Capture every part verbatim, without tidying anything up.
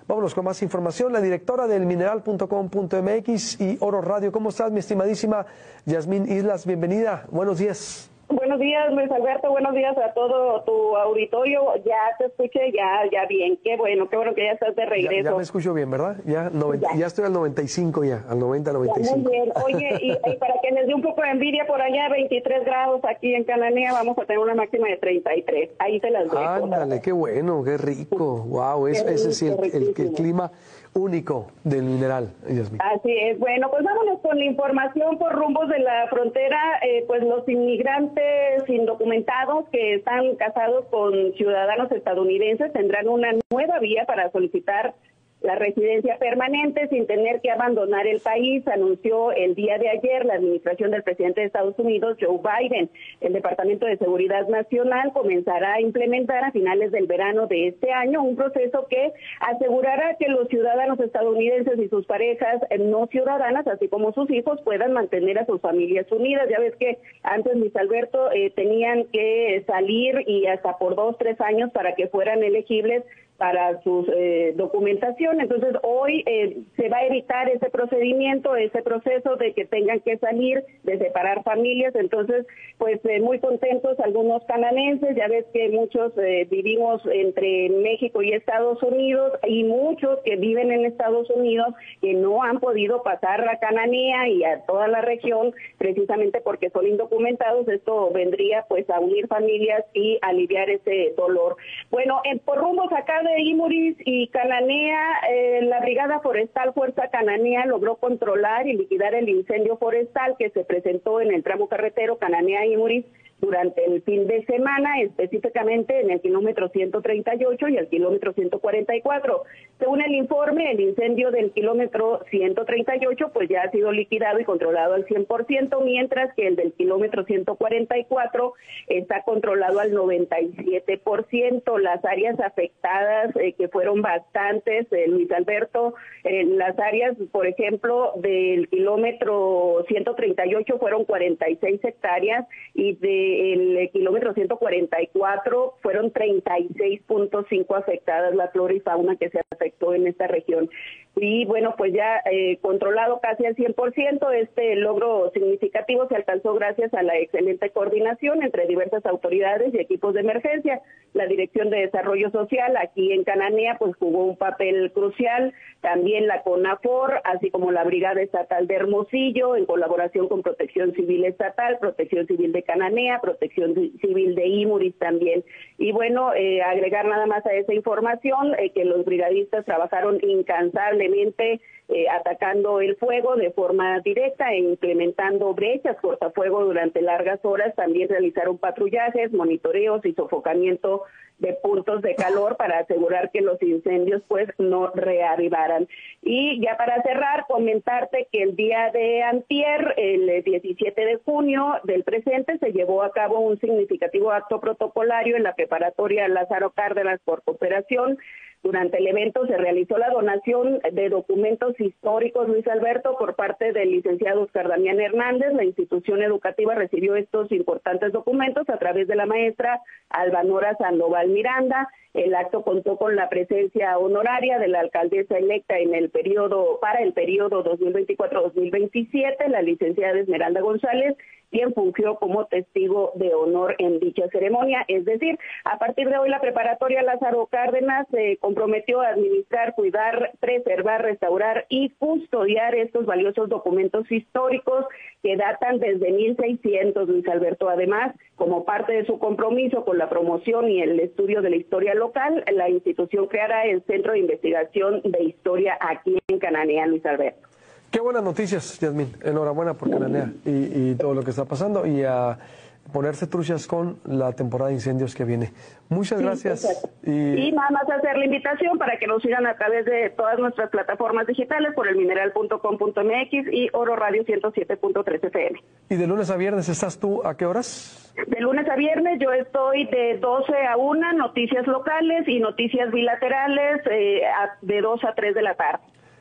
Vámonos con más información. La directora del mineral punto com punto m x y Oro Radio. ¿Cómo estás, mi estimadísima Yasmín Islas? Bienvenida. Buenos días. Buenos días, Luis Alberto. Buenos días a todo tu auditorio. Ya te escuché, ya ya bien. Qué bueno, qué bueno que ya estás de regreso. Ya, ya me escucho bien, ¿verdad? Ya, noventa, ya. ya estoy al noventa y cinco ya, al noventa, noventa y cinco. Muy bien. Oye, y, y para que les dé un poco de envidia por allá, veintitrés grados aquí en Cananea, vamos a tener una máxima de treinta y tres. Ahí te las dejo. Ándale, qué bueno, qué rico. Wow, es, ese es el, el, el clima único del mineral, Yasmín. Así es. Bueno, pues vámonos con la información por rumbos de la frontera. Eh, pues los inmigrantes indocumentados que están casados con ciudadanos estadounidenses tendrán una nueva vía para solicitar la residencia permanente sin tener que abandonar el país, anunció el día de ayer la administración del presidente de Estados Unidos, Joe Biden. El Departamento de Seguridad Nacional comenzará a implementar a finales del verano de este año un proceso que asegurará que los ciudadanos estadounidenses y sus parejas no ciudadanas, así como sus hijos, puedan mantener a sus familias unidas. Ya ves que antes, Luis Alberto, eh, tenían que salir y hasta por dos, tres años para que fueran elegibles para su eh, documentación. Entonces hoy eh, se va a evitar ese procedimiento, ese proceso de que tengan que salir, de separar familias. Entonces, pues eh, muy contentos algunos cananenses. Ya ves que muchos eh, vivimos entre México y Estados Unidos, y muchos que viven en Estados Unidos que no han podido pasar a Cananea y a toda la región precisamente porque son indocumentados. Esto vendría pues a unir familias y aliviar ese dolor. Bueno, en, por rumbos acá de Imuris y Cananea, eh, la Brigada Forestal Fuerza Cananea logró controlar y liquidar el incendio forestal que se presentó en el tramo carretero Cananea-Imuris durante el fin de semana, específicamente en el kilómetro ciento treinta y ocho y el kilómetro ciento cuarenta y cuatro. Según el informe, el incendio del kilómetro ciento treinta y ocho pues ya ha sido liquidado y controlado al cien por ciento, mientras que el del kilómetro ciento cuarenta y cuatro está controlado al noventa y siete por ciento. Las áreas afectadas, eh, que fueron bastantes, eh, Luis Alberto, eh, las áreas, por ejemplo, del kilómetro ciento treinta y ocho fueron cuarenta y seis hectáreas y de el kilómetro ciento cuarenta y cuatro fueron treinta y seis punto cinco afectadas la flora y fauna que se afectó en esta región. Y bueno, pues ya eh, controlado casi al cien por ciento, este logro significativo se alcanzó gracias a la excelente coordinación entre diversas autoridades y equipos de emergencia. La Dirección de Desarrollo Social aquí en Cananea pues jugó un papel crucial, también la CONAFOR, así como la Brigada Estatal de Hermosillo, en colaboración con Protección Civil Estatal, Protección Civil de Cananea, Protección Civil de Imuris también. Y bueno, eh, agregar nada más a esa información eh, que los brigadistas trabajaron incansablemente eh, atacando el fuego de forma directa e implementando brechas cortafuego durante largas horas. También realizaron patrullajes, monitoreos y sofocamiento de puntos de calor para asegurar que los incendios pues no reavivaran. Y ya para cerrar, comentarte que el día de antier, el diecisiete de junio del presente, se llevó a cabo un significativo acto protocolario en la preparatoria Lázaro Cárdenas por cooperación. Durante el evento se realizó la donación de documentos históricos, Luis Alberto, por parte del licenciado Oscar Damián Hernández. La institución educativa recibió estos importantes documentos a través de la maestra Albanora Sandoval Miranda. El acto contó con la presencia honoraria de la alcaldesa electa en el periodo para el periodo dos mil veinticuatro dos mil veintisiete, la licenciada Esmeralda González, quien fungió como testigo de honor en dicha ceremonia. Es decir, a partir de hoy la preparatoria Lázaro Cárdenas se comprometió a administrar, cuidar, preservar, restaurar y custodiar estos valiosos documentos históricos que datan desde mil seiscientos, Luis Alberto. Además, como parte de su compromiso con la promoción y el estudio de la historia local, la institución creará el Centro de Investigación de Historia aquí en Cananea, Luis Alberto. Qué buenas noticias, Yasmín. Enhorabuena por Cananea y, y todo lo que está pasando y a ponerse truchas con la temporada de incendios que viene. Muchas sí, gracias. Y... y nada más hacer la invitación para que nos sigan a través de todas nuestras plataformas digitales por el mineral punto com punto m x y Oro Radio ciento siete punto tres F M. ¿Y de lunes a viernes estás tú a qué horas? De lunes a viernes yo estoy de doce a una, noticias locales y noticias bilaterales eh, a, de dos a tres de la tarde.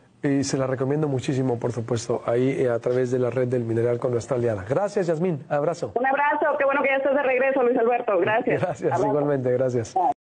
Y se la recomiendo muchísimo, por supuesto, ahí eh, a través de la red del Mineral con nuestra aliada. Gracias, Yasmín. Abrazo. Un abrazo. Qué bueno que ya estás de regreso, Luis Alberto. Gracias. Gracias, abrazo. Igualmente. Gracias.